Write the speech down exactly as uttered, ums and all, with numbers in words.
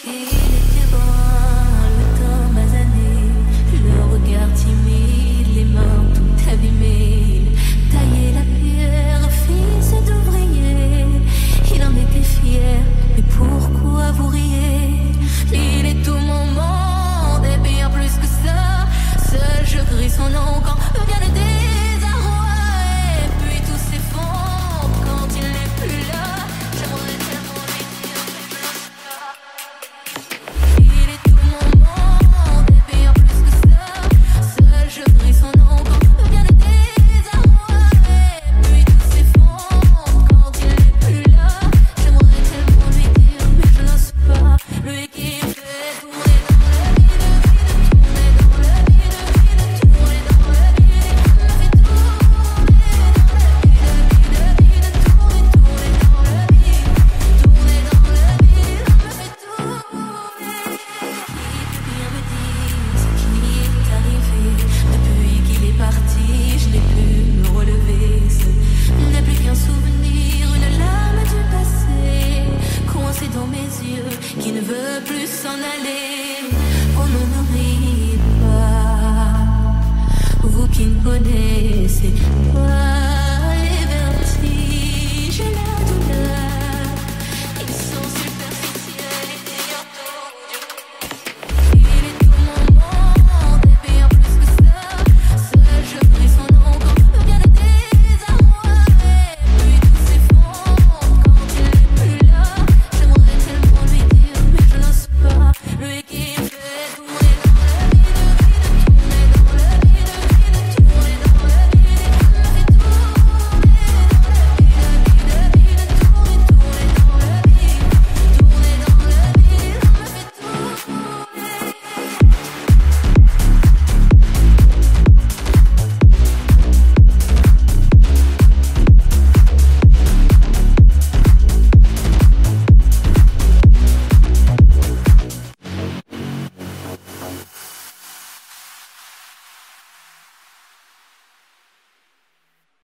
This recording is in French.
Il était brun, le teint basané, le regard timide, les mains tout abîmées. Tailler la pierre, fils d'ouvrier, il en était fier, mais pourquoi vous riez? Il est tout mon monde, et bien plus que ça. Seul je crie son nom quand vient le désarroi, et puis tout s'effondre quand il n'est plus là. J'aimerais tellement lui dire, mais je n'ose pas. Il est tout mon monde, et bien plus que ça. Seul je crie son nom quand vient le désarroi, et puis tout s'effondre quand il n'est plus là. J'aimerais tellement lui dire, mais je n'ose pas. Lui qui fait tourner dans le vide, vide, tourner dans le vide, vide, tourner dans le vide, me fait tourner dans le vide, vide, vide, tourner, tourner dans le vide, tourner dans le vide, me fait tourner. Il peut bien me dire ce qui est arrivé depuis qu'il est parti. Je n'ai pu me relever. Ce n'est plus qu'un souvenir, une lame du passé coincée dans mes yeux qui ne veut plus s'en aller. On ne me rit pas, vous qui ne connaissez pas.